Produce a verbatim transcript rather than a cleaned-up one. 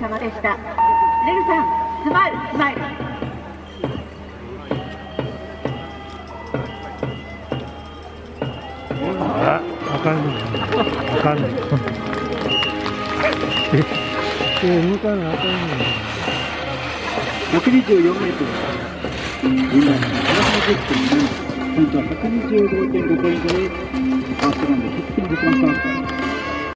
様でした。レグさん、スマイル、スマイル。 あ、わかんない。わかんない。え、え、向かうのわかんない。 ひゃくにじゅうよんメートル。今、ななじゅってんなな。本当はひゃくにじゅうごてんごポイントで、ファーストラウンド、ひゃくてんできました。